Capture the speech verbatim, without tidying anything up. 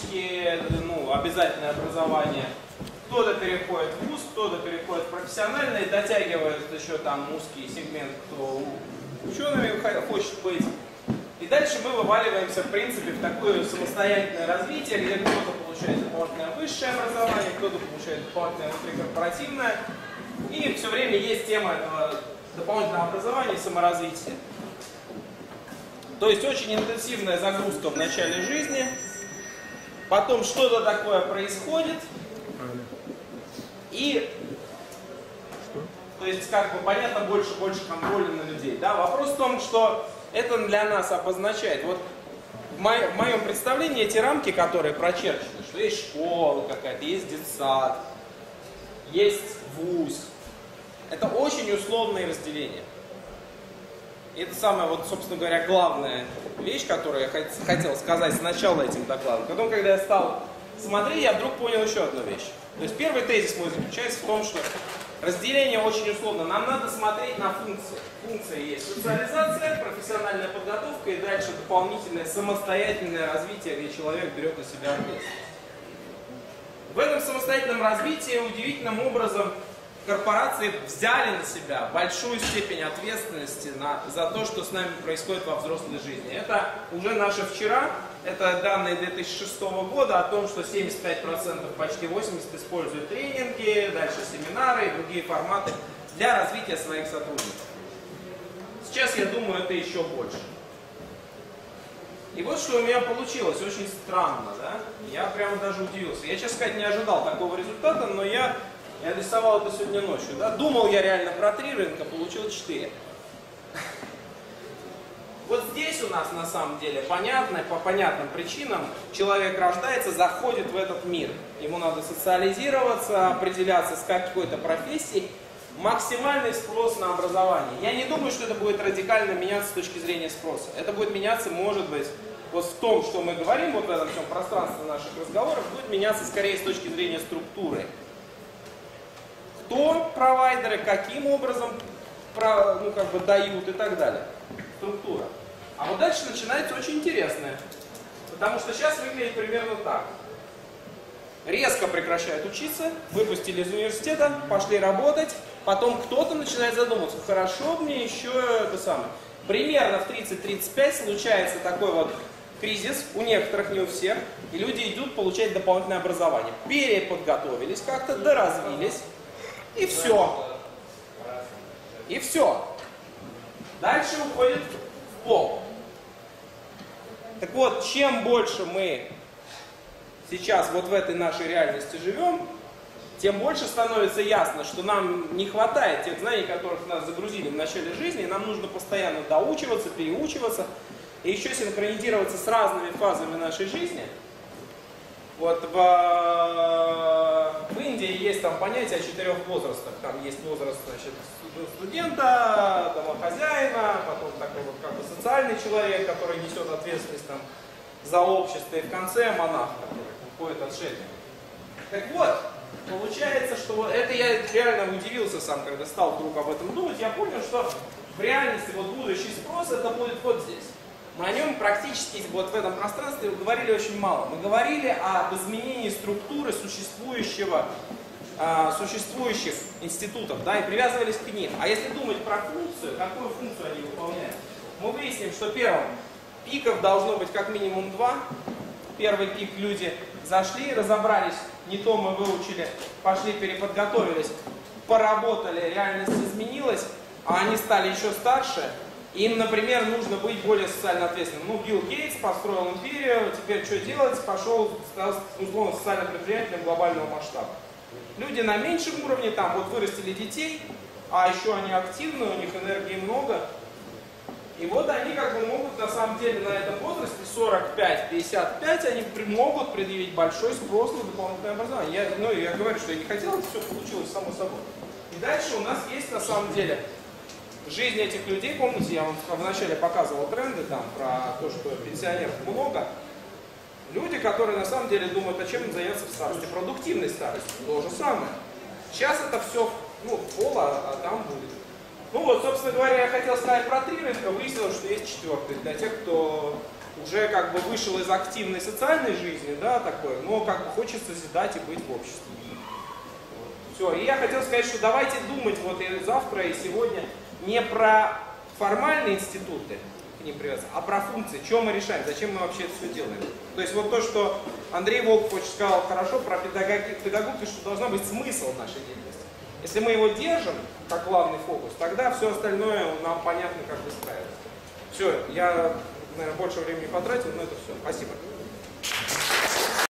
технические, ну, обязательное образование. Кто-то переходит в вуз, кто-то переходит в профессиональное, дотягивает еще там узкий сегмент, кто учеными хочет быть. И дальше мы вываливаемся, в принципе, в такое самостоятельное развитие, где кто-то получает дополнительное высшее образование, кто-то получает дополнительное внутрикорпоративное. И все время есть тема этого дополнительного образования и саморазвития. То есть очень интенсивная загрузка в начале жизни, потом что-то такое происходит, и, то есть, как бы, понятно, больше-больше контроля на людей. Да? Вопрос в том, что это для нас обозначает. Вот в, мо в моем представлении эти рамки, которые прочерчены, что есть школа какая-то, есть детсад, есть вуз, это очень условные разделения. И это самая, вот, собственно говоря, главная вещь, которую я хотел сказать сначала этим докладом. Потом, когда я стал смотреть, я вдруг понял еще одну вещь. То есть первый тезис мой заключается в том, что разделение очень условно. Нам надо смотреть на функции. Функции есть социализация, профессиональная подготовка и дальше дополнительное самостоятельное развитие, где человек берет на себя ответственность. В этом самостоятельном развитии удивительным образом корпорации взяли на себя большую степень ответственности на, за то, что с нами происходит во взрослой жизни. Это уже наше вчера, это данные две тысячи шестого года о том, что семьдесят пять процентов, почти восемьдесят процентов используют тренинги, дальше семинары и другие форматы для развития своих сотрудников. Сейчас, я думаю, это еще больше. И вот что у меня получилось, очень странно, да? Я прямо даже удивился. Я, честно сказать, не ожидал такого результата, но я... Я рисовал это сегодня ночью, да? Думал я реально про три рынка, получил четыре. Вот здесь у нас на самом деле понятно, по понятным причинам человек рождается, заходит в этот мир. Ему надо социализироваться, определяться с какой-то профессией. Максимальный спрос на образование. Я не думаю, что это будет радикально меняться с точки зрения спроса. Это будет меняться, может быть, вот в том, что мы говорим, вот в этом всем пространстве наших разговоров, будет меняться скорее с точки зрения структуры. Кто провайдеры, каким образом ну, как бы дают и так далее. Структура. А вот дальше начинается очень интересное. Потому что сейчас выглядит примерно так. Резко прекращают учиться, выпустили из университета, пошли работать, потом кто-то начинает задумываться, хорошо мне еще это самое. Примерно в тридцать-тридцать пять случается такой вот кризис, у некоторых, не у всех, и люди идут получать дополнительное образование. Переподготовились как-то, доразвились. И все. И все. Дальше уходит в пол. Так вот, чем больше мы сейчас вот в этой нашей реальности живем, тем больше становится ясно, что нам не хватает тех знаний, которых нас загрузили в начале жизни, и нам нужно постоянно доучиваться, переучиваться, и еще синхронизироваться с разными фазами нашей жизни. Вот в, в Индии есть там понятие о четырех возрастах. Там есть возраст, значит, студента, домохозяина, потом такой вот как бы социальный человек, который несет ответственность там за общество, и в конце монах, который уходит отшельник. Так вот, получается, что вот это я реально удивился сам, когда стал вдруг об этом думать, я понял, что в реальности вот будущий спрос это будет вот здесь. Мы о нем практически вот в этом пространстве говорили очень мало. Мы говорили об изменении структуры существующего, э, существующих институтов, да, и привязывались к ним. А если думать про функцию, какую функцию они выполняют, мы выясним, что первым пиков должно быть как минимум два. Первый пик люди зашли, разобрались, не то мы выучили, пошли, переподготовились, поработали, реальность изменилась, а они стали еще старше. Им, например, нужно быть более социально ответственным. Ну, Билл Гейтс построил империю, теперь что делать? Пошел, стал, условно, социально предпринимателем глобального масштаба. Люди на меньшем уровне, там, вот вырастили детей, а еще они активны, у них энергии много. И вот они как бы могут, на самом деле, на этом возрасте, сорок пять — пятьдесят пять, они могут предъявить большой спрос на дополнительное образование. Я, ну, я говорю, что я не хотел, это все получилось само собой. И дальше у нас есть, на самом деле, жизнь этих людей. Помните, я вам вначале показывал тренды там про то, что пенсионеров много. Люди, которые на самом деле думают, а чем им заняться в старости. Продуктивной старости. То же самое. Сейчас это все, ну, пола, а там будет. Ну вот, собственно говоря, я хотел сказать про три рынка, выяснилось, что есть четвертый. Для тех, кто уже как бы вышел из активной социальной жизни, да, такой, но как бы хочет созидать и быть в обществе. Все, и я хотел сказать, что давайте думать вот и завтра, и сегодня не про формальные институты, к ним привязаны, а про функции, что мы решаем, зачем мы вообще это все делаем. То есть вот то, что Андрей Волков очень сказал хорошо про педагоги, педагогику, что должна быть смысл нашей деятельности. Если мы его держим как главный фокус, тогда все остальное нам понятно, как бы справиться. Все, я, наверное, больше времени потратил, но это все. Спасибо.